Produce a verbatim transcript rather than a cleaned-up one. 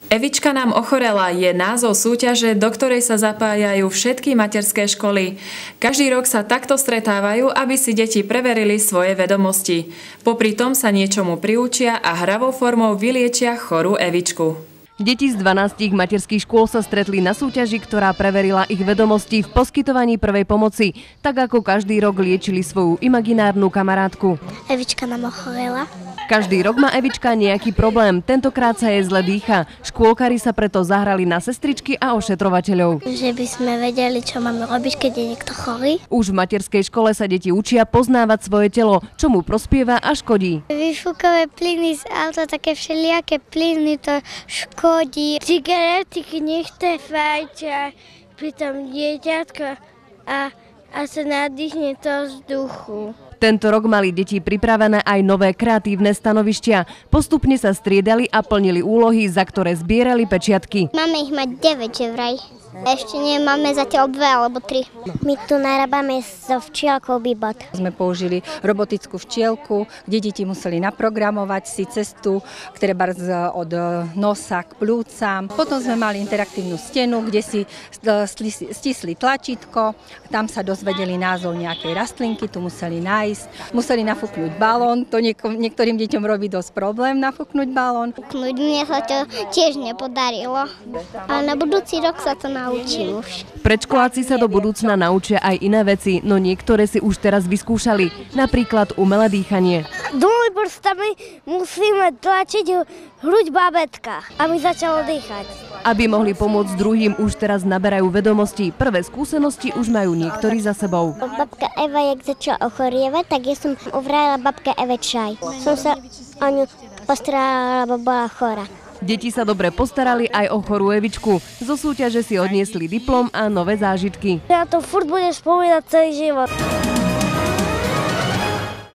Evička nám ochorela je názov súťaže, do ktorej sa zapájajú všetky materské školy. Každý rok sa takto stretávajú, aby si deti preverili svoje vedomosti. Popri tom sa niečomu priučia a hravou formou vyliečia chorú Evičku. Deti z dvanástich materských škôl sa stretli na súťaži, ktorá preverila ich vedomosti v poskytovaní prvej pomoci, tak ako každý rok liečili svoju imaginárnu kamarátku. Evička nám ochorela. Každý rok má Evička nejaký problém, tentokrát sa jej zle dýcha. Škôlkari sa preto zahrali na sestričky a ošetrovateľov. Že by sme vedeli, čo máme robiť, keď je niekto chorý. Už v materskej škole sa deti učia poznávať svoje telo, čo mu prospieva a škodí. Výfukové plyny z auta, také všelijaké plyny, to škodí. Cigarety, nechce fajča, pritom dieťatko a, a sa nadýchne to vzduchu. Tento rok mali deti pripravené aj nové kreatívne stanovištia. Postupne sa striedali a plnili úlohy, za ktoré zbierali pečiatky. Máme ich mať deväť, že vraj. Ešte nie, máme zatiaľ dve alebo tri. My tu narábame so včielkou Bibot. Sme použili robotickú včielku, kde deti museli naprogramovať si cestu, ktoré od nosa k plúcam. Potom sme mali interaktívnu stenu, kde si stisli tlačítko, tam sa dozvedeli názov nejakej rastlinky, tu museli nájsť. Museli nafúknuť balón, to niektorým deťom robí dosť problém nafúknuť balón. Mne sa to tiež nepodarilo, ale na budúci rok sa to naučím už. Predškoláci sa do budúcna naučia aj iné veci, no niektoré si už teraz vyskúšali, napríklad umelé dýchanie. Dvomi prstami musíme tlačiť hruď bábätka, aby začalo dýchať. Aby mohli pomôcť druhým, už teraz naberajú vedomosti. Prvé skúsenosti už majú niektorí za sebou. Babka Eva, jak začala ochorievať, tak ja som uvrajala babka Eve čaj. Som sa o ňu postarala, lebo bola chorá. Deti sa dobre postarali aj o chorú Evičku. Zo súťaže si odniesli diplom a nové zážitky. Ja to furt budem spomínať celý život.